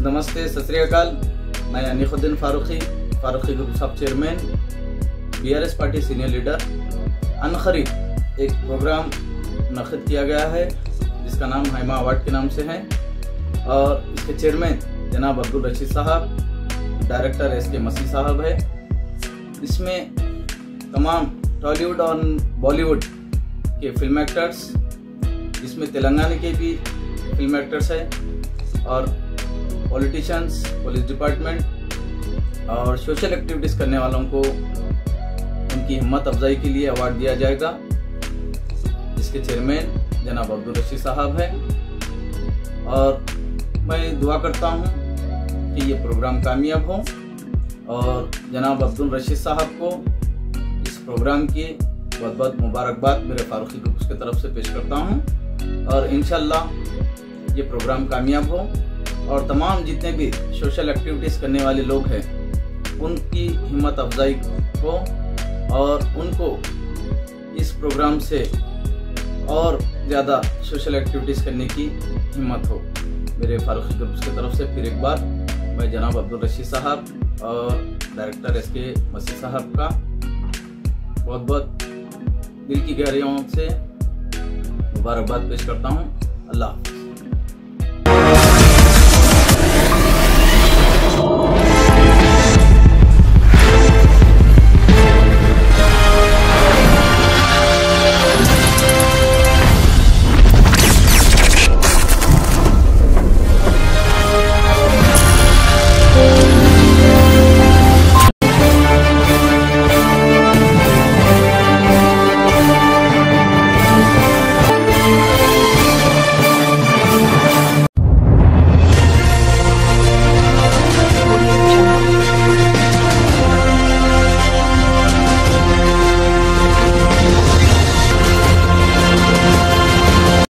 नमस्ते, सत श्री अकाल। मैं अनीखुद्दीन फारूकी ग्रुप सब chairman, BRS party senior leader. अनखरीद एक प्रोग्राम मुनक़िद किया गया है जिसका नाम हाइमा अवार्ड के नाम से है और इसके चेयरमैन जनाब अब्दुल रशीद साहब, डायरेक्टर SK मसीह साहब है। इसमें तमाम टॉलीवुड और बॉलीवुड के फिल्म एक्टर्स, इसमें तेलंगाना के भी फिल्म एक्टर्स हैं और पॉलिटिशियंस, पुलिस डिपार्टमेंट और सोशल एक्टिविटीज़ करने वालों को उनकी हिम्मत अफजाई के लिए अवार्ड दिया जाएगा। इसके चेयरमैन जनाब अब्दुल रशीद साहब हैं और मैं दुआ करता हूं कि ये प्रोग्राम कामयाब हो और जनाब अब्दुल रशीद साहब को इस प्रोग्राम की बहुत बहुत मुबारकबाद मेरे फारूकी ग्रुप की तरफ से पेश करता हूं और इंशाल्लाह ये प्रोग्राम कामयाब हो और तमाम जितने भी सोशल एक्टिविटीज़ करने वाले लोग हैं उनकी हिम्मत अफजाई हो और उनको इस प्रोग्राम से और ज़्यादा सोशल एक्टिविटीज़ करने की हिम्मत हो। मेरे फारूकी ग्रुप की तरफ से फिर एक बार मैं जनाब अब्दुल रशीद साहब और डायरेक्टर SK मसीह साहब का बहुत बहुत दिल की गहराइयों से मुबारकबाद पेश करता हूँ। अल्लाह हाफ़िज़।